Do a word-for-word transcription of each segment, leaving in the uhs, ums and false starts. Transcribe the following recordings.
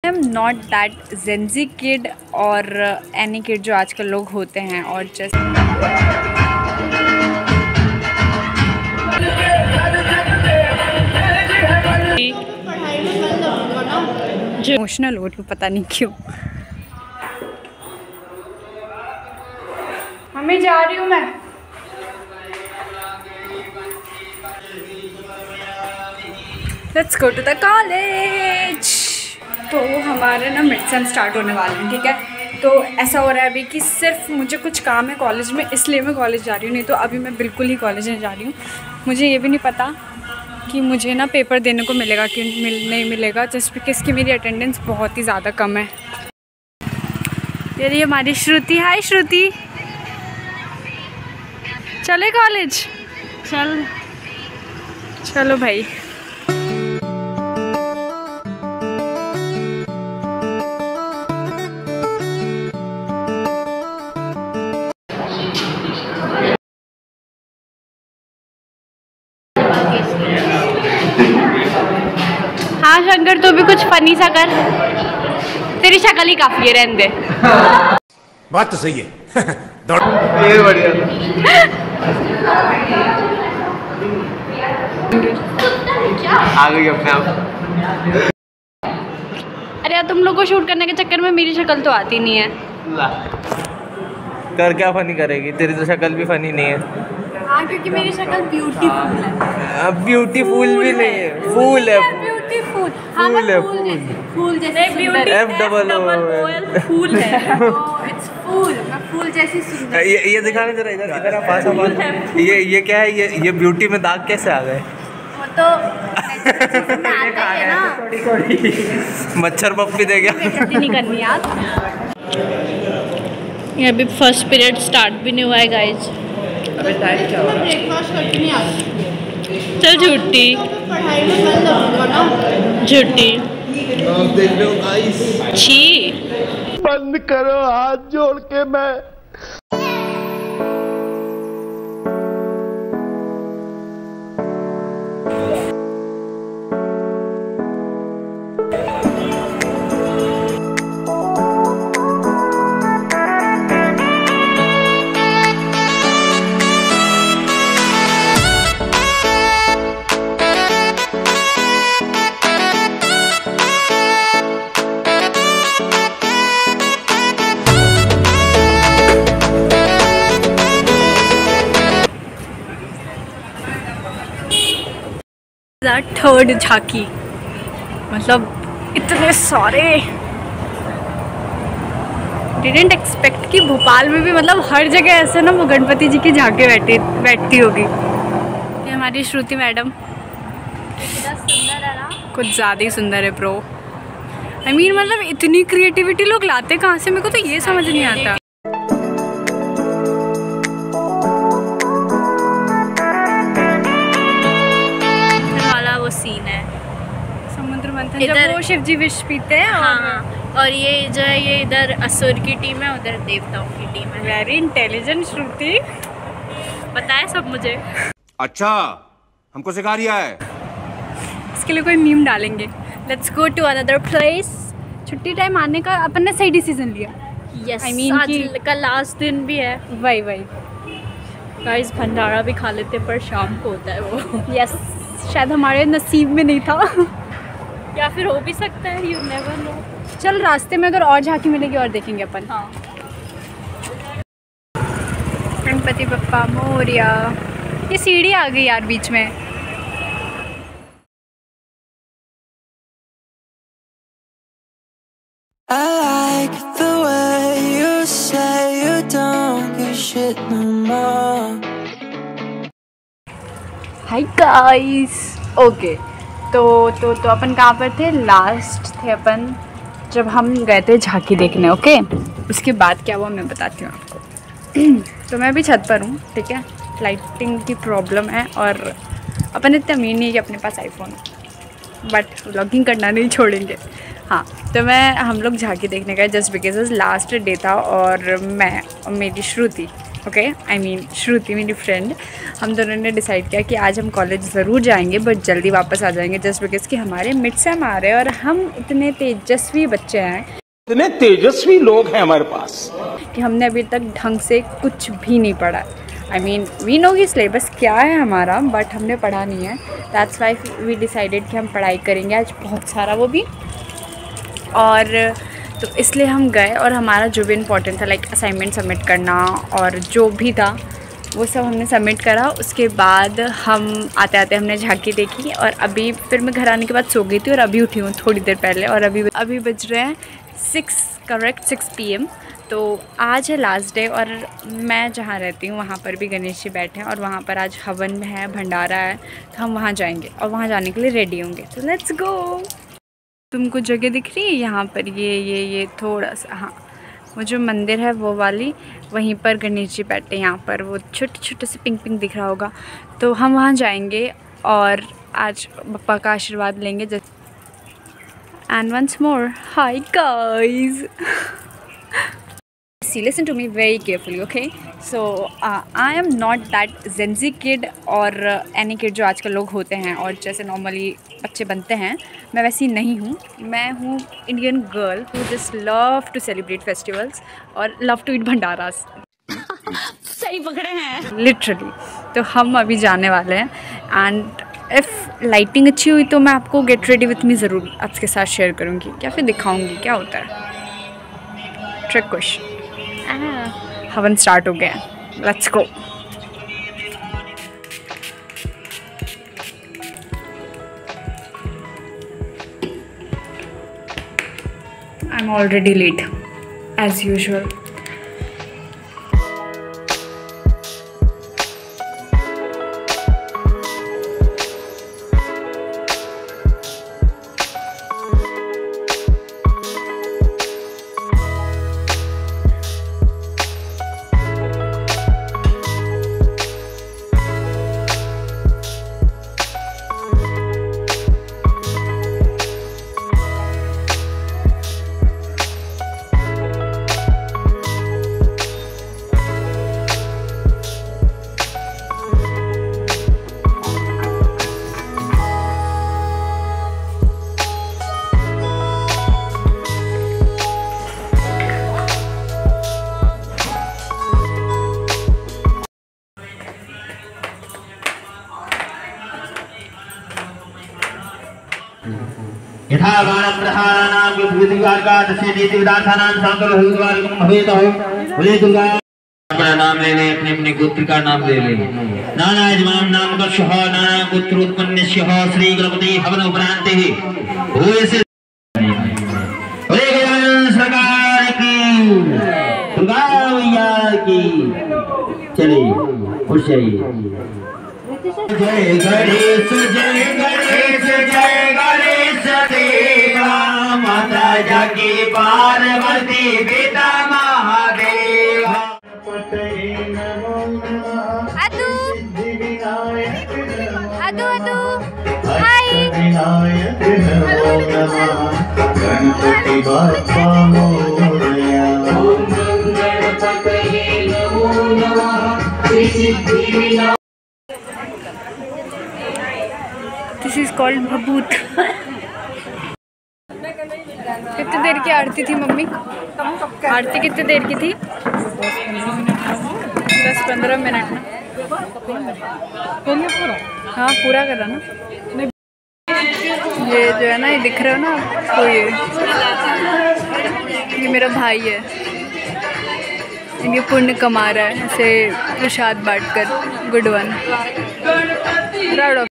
M not that Gen Z kid और any kid जो आजकल लोग होते हैं और जैसे इमोशनल हो रही हूँ, पता नहीं क्यों। मम्मी जा रही हूँ मैं। Let's go to the college. तो हमारे ना मिड सेम स्टार्ट होने वाले हैं, ठीक है। तो ऐसा हो रहा है अभी कि सिर्फ मुझे कुछ काम है कॉलेज में, इसलिए मैं कॉलेज जा रही हूँ, नहीं तो अभी मैं बिल्कुल ही कॉलेज नहीं जा रही हूँ। मुझे ये भी नहीं पता कि मुझे ना पेपर देने को मिलेगा कि मिल नहीं मिलेगा, जस्ट बिकॉज कि मेरी अटेंडेंस बहुत ही ज़्यादा कम है। ये हमारी श्रुति, हाय श्रुति, चले कॉलेज? चल चलो भाई। हाँ शंकर, तो भी कुछ फनी सा कर, तेरी शक्ल ही काफी है, रहने दे। बात तो सही है। ये बढ़िया आ गई अपने आप। अरे यार, तुम लोग को शूट करने के चक्कर में मेरी शक्ल तो आती नहीं है। कर क्या फनी करेगी, तेरी तो शक्ल भी फनी नहीं है। हाँ, क्योंकि मेरी शक्ल ब्यूटीफुल है। ब्यूटीफुल भी नहीं है, फूल है, ब्यूटीफुल। फूल है, फूल फूल जैसे सुंदर। F double O L fool है। इट्स फूल, मैं फूल जैसी सुंदर। ये ये दिखाने जरा, इधर इधर आ, पास आ, पास। ये ये क्या है, ये ये ब्यूटी में दाग कैसे आ गए? वो तो आते हैं ना। मच्छर पप्पी दे गया। बेइज्जती नहीं करनी यार। ये अभी फर्स्ट पीरियड स्टार्ट भी नहीं हुआ है गाइज। अबे टाइम क्या हो रहा है? ब्रेकफास्ट करके नहीं आती। चल झूठी, पढ़ाई में मन लगूंगा ना। झूठी देख लो गाइस। छी, बंद करो हाथ जोड़ के। मैं थर्ड झांकी, मतलब इतने सारे। डिडंट एक्सपेक्ट कि भोपाल में भी मतलब हर जगह ऐसे ना वो गणपति जी की झांकी बैठी बैठती होगी। ये हमारी श्रुति मैडम सुंदर है ना, कुछ ज़्यादा ही सुंदर है प्रो। आई मीन मतलब इतनी क्रिएटिविटी लोग लाते कहाँ से, मेरे को तो ये समझ नहीं आता। सीन है समुद्र मंथन, जब वो शिव जी विष पीते हैं। हाँ, और, और ये जो है ये इधर असुर की टीम है, उधर देवताओं की टीम है। वेरी इंटेलिजेंट श्रुति, पता है सब मुझे। अच्छा, हमको सिखा रिया है। इसके लिए कोई मीम डालेंगे। Let's go to another place. छुट्टी टाइम आने का अपन ने सही डिसीजन लिया। यस, आई मीन आज का लास्ट दिन भी है। वही वही गाइस, भंडारा भी खा लेते पर शाम को होता है वो। यस, शायद हमारे नसीब में नहीं था। या फिर हो भी सकता है, यू नेवर नो। चल रास्ते में अगर और झांकी मिलेगी और देखेंगे अपन। हाँ, गणपति बप्पा मोरिया। ये सीढ़ी आ गई यार बीच में। I like the way you say you don't give shit no more. Hi guys, okay. तो तो तो अपन कहाँ पर थे? लास्ट थे अपन जब हम गए थे झांकी देखने। ओके, उसके बाद क्या हुआ मैं बताती हूँ आपको। तो मैं अभी छत पर हूँ, ठीक है। लाइटिंग की प्रॉब्लम है और अपन इतने अमीर नहीं है कि अपने पास आईफोन, बट व्लॉगिंग करना नहीं छोड़ेंगे। हाँ, तो मैं हम लोग झांकी देखने गए जस्ट बिकॉज लास्ट डे था और मैं और मेरी श्रुति ओके, आई मीन श्रुति मेरी फ्रेंड, हम दोनों ने डिसाइड किया कि आज हम कॉलेज ज़रूर जाएंगे बट जल्दी वापस आ जाएंगे, जस्ट बिकॉज कि हमारे मिड सेम आ रहे हैं और हम इतने तेजस्वी बच्चे हैं, इतने तेजस्वी लोग हैं हमारे पास कि हमने अभी तक ढंग से कुछ भी नहीं पढ़ा। आई मीन वी नो कि सिलेबस क्या है हमारा, बट हमने पढ़ा नहीं है। दैट्स वाई वी डिसाइडेड कि हम पढ़ाई करेंगे आज बहुत सारा, वो भी। और तो इसलिए हम गए और हमारा जो भी इम्पोर्टेंट था लाइक असाइनमेंट सबमिट करना और जो भी था वो सब हमने सबमिट करा। उसके बाद हम आते आते हमने झांकी देखी और अभी फिर मैं घर आने के बाद सो गई थी और अभी उठी हूँ थोड़ी देर पहले, और अभी अभी बज रहे हैं six correct six P M. तो आज है लास्ट डे और मैं जहाँ रहती हूँ वहाँ पर भी गणेश जी बैठे हैं और वहाँ पर आज हवन है, भंडारा है, तो हम वहाँ जाएंगे और वहाँ जाने के लिए रेडी होंगे। तो लेट्स गो। तुमको जगह दिख रही है यहाँ पर, ये ये ये थोड़ा सा, हाँ वो जो मंदिर है वो वाली, वहीं पर गणेश जी बैठे हैं। यहाँ पर वो छोटे छोटे से पिंक पिंक दिख रहा होगा, तो हम वहाँ जाएंगे और आज पप्पा का आशीर्वाद लेंगे। And once more hi guys, see listen to me very carefully, okay? So uh, I am not that Gen Z kid और any kid जो आजकल लोग होते हैं और जैसे नॉर्मली बच्चे बनते हैं, मैं वैसी नहीं हूँ। मैं हूँ Indian girl who just love to celebrate festivals और love to eat भंडारास। सही पकड़े हैं लिटरली। तो हम अभी जाने वाले हैं एंड इफ़ लाइटिंग अच्छी हुई तो मैं आपको गेट रेडी विथ मी ज़रूर आपके साथ शेयर करूँगी या फिर दिखाऊँगी क्या होता है। Trick question. हवन स्टार्ट हो गया, let's go. I am already late as usual. यथा गानं प्रधानानां विधिवार्गादस्य नीति विधानानां संकल्पवार्गं भवेतो बोले दुर्गा। अपना नाम ले ले, अपने अपने गोत्र का नाम ले ले। नाना यजमान नाम का शह नाना गोत्र उत्पन्न शह श्री गणपति हवन उपरांते ही होए से बोले गजानन सरकार की, दुर्गा मैया की। चलिए खुश रहिए। जय गणेश जय गणेश जय गणेश देवा, माता जाकी पार्वती पिता महादेवा। अदु अदु अदु हाय गणपति बाप्पा मोरया। ओम गणपतये नमो नमः। सिद्धि दिस इज कॉल्ड भभूत। कितनी देर की आरती थी मम्मी? आरती कितनी देर की थी? दस पंद्रह मिनट ना। हाँ पूरा करा ना। ये जो है ना, ये दिख रहा है ना आपको, ये ये मेरा भाई है, ये पुण्य कमा रहा है ऐसे प्रसाद बांट कर। Good one, proud of.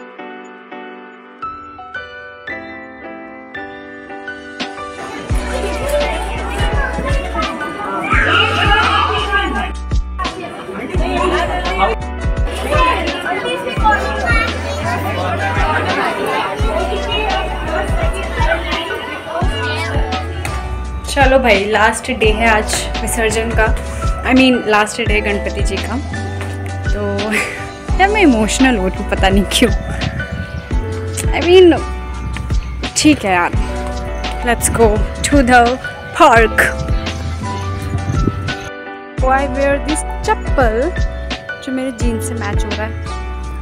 चलो भाई, लास्ट डे है आज विसर्जन का। I mean last day Ganpati ji का। तो यार मैं इमोशनल हो रही हूँ, पता नहीं क्यों। आई मीन ठीक है यार, let's go to the park. Why wear this chappal जो मेरे जीन्स से मैच हो रहा है।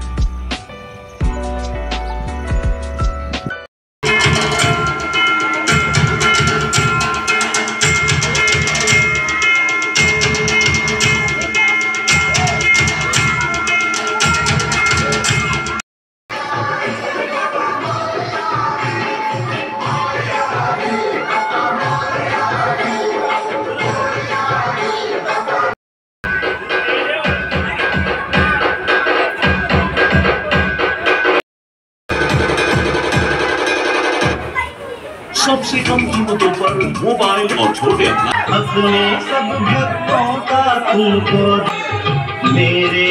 सबसे कम कीमतों पर मोबाइल और छोटे अपने सब भक्तों का तुमको मेरे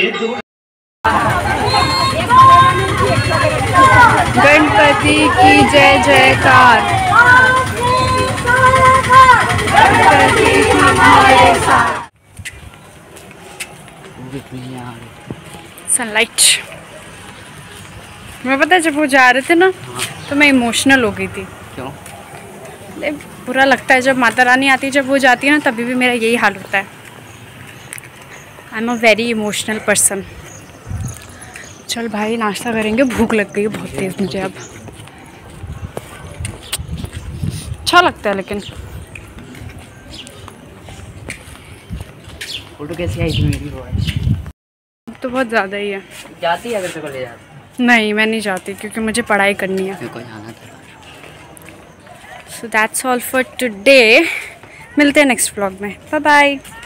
गणपति की जय जयकार। गणपति हमारे साथ। सनलाइट। मैं पता है जब वो जा रहे थे ना तो मैं इमोशनल हो गई थी। क्यों? बुरा लगता है जब माता रानी आती है, जब वो जाती है ना तभी भी मेरा यही हाल होता है। I am a very emotional person. चल भाई नाश्ता करेंगे, भूख लग गई है बहुत तेज़ मुझे अब। अच्छा लगता है लेकिन। फोटो कैसी आई थी मेरी वो? तो बहुत ज़्यादा ही है। जाती है अगर तेरे को ले जाती? नहीं मैं नहीं जाती क्योंकि मुझे पढ़ाई करनी है। मेरे को जाना था। So that's all for today. मिलते हैं नेक्स्ट व्लॉग में। Bye bye.